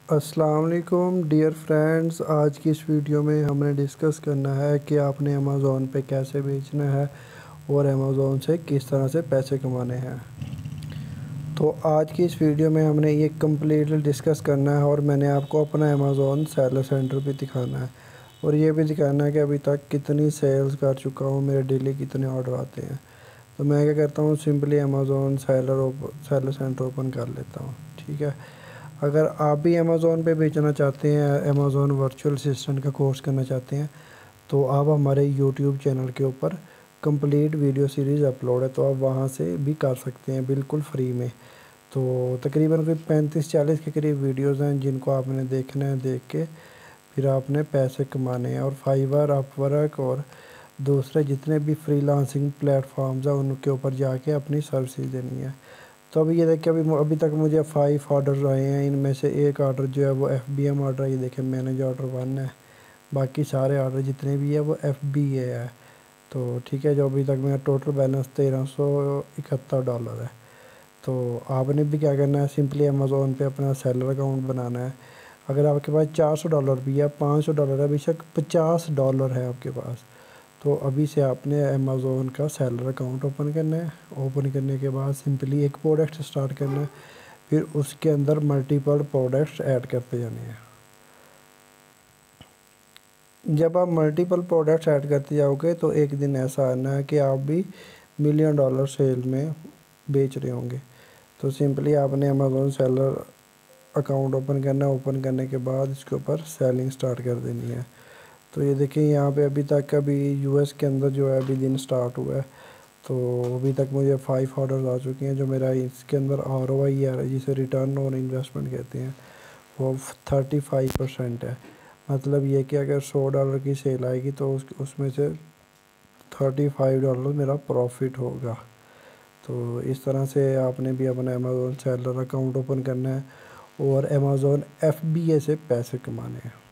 अस्सलाम वालेकुम dear friends. आज की इस वीडियो में हमने डिस्कस करना है कि आपने अमेज़ोन पे कैसे बेचना है और अमेज़ोन से किस तरह से पैसे कमाने हैं। तो आज की इस वीडियो में हमने ये कम्प्लीटली डिस्कस करना है और मैंने आपको अपना अमेज़ोन सेलर सेंटर भी दिखाना है और ये भी दिखाना है कि अभी तक कितनी सेल्स कर चुका हूँ, मेरे डेली कितने ऑर्डर आते हैं। तो मैं क्या करता हूँ, simply Amazon seller centre open कर लेता हूँ। ठीक है, अगर आप भी अमेज़ोन पे बेचना चाहते हैं, अमेज़ोन वर्चुअल असिस्टेंट का कोर्स करना चाहते हैं, तो आप हमारे यूट्यूब चैनल के ऊपर कंप्लीट वीडियो सीरीज़ अपलोड है, तो आप वहाँ से भी कर सकते हैं बिल्कुल फ्री में। तो तकरीबन कोई 35-40 के करीब वीडियोस हैं जिनको आपने देखना है, देख के फिर आपने पैसे कमाने हैं। और फाइवर, अपवर्क और दूसरे जितने भी फ्रीलांसिंग प्लेटफॉर्म्स हैं उनके ऊपर जाके अपनी सर्विसेज देनी है। तो अभी ये देखिए, अभी तक मुझे 5 ऑर्डर आए हैं। इनमें से एक ऑर्डर जो है वो FBM ऑर्डर है, ये देखिए मैनेज ऑर्डर 1 है। बाकी सारे ऑर्डर जितने भी है वो FBA है। तो ठीक है, जो अभी तक मेरा टोटल बैलेंस $1371 है। तो आपने भी क्या करना है, सिंपली अमेज़ोन पे अपना सेलर अकाउंट बनाना है। अगर आपके पास $400 भी है, $500 है, बेशक $50 है आपके पास, तो अभी से आपने अमेज़ोन का सेलर अकाउंट ओपन करना है। ओपन करने के बाद सिंपली एक प्रोडक्ट स्टार्ट करना है, फिर उसके अंदर मल्टीपल प्रोडक्ट्स ऐड करते जाने हैं। जब आप मल्टीपल प्रोडक्ट्स ऐड करते जाओगे तो एक दिन ऐसा आना है कि आप भी $1 मिलियन सेल में बेच रहे होंगे। तो सिंपली आपने अमेज़ोन सेलर अकाउंट ओपन करना है। ओपन करने के बाद इसके ऊपर सेलिंग स्टार्ट कर देनी है। तो ये देखिए, यहाँ पे अभी तक अभी US के अंदर जो है अभी दिन स्टार्ट हुआ है, तो अभी तक मुझे 5 ऑर्डर्स आ चुके हैं। जो मेरा इसके अंदर ROI है, जिसे रिटर्न ऑन इन्वेस्टमेंट कहते हैं, वो 35% है। मतलब ये कि अगर $100 की सेल आएगी तो उसमें से $35 मेरा प्रॉफिट होगा। तो इस तरह से आपने भी अपना अमेज़ोन सेलर अकाउंट ओपन करना है और अमेज़ोन FBA से पैसे कमाने हैं।